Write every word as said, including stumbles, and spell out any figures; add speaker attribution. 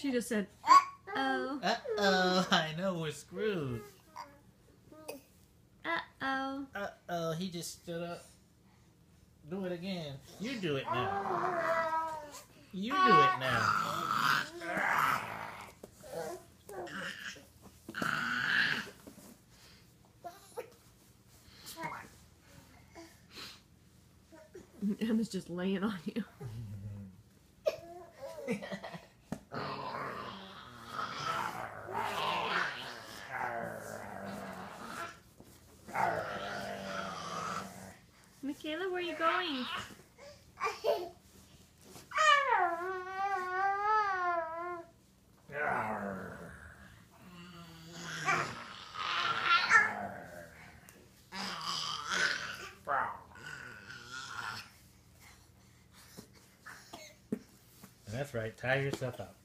Speaker 1: She just said, uh-oh.
Speaker 2: Uh-oh, I know we're screwed.
Speaker 1: Uh-oh.
Speaker 2: Uh-oh, he just stood up. Do it again. You do it now. You do it now.
Speaker 1: Emma's just laying on you. Michaela, where are you going?
Speaker 2: That's right, tie yourself up.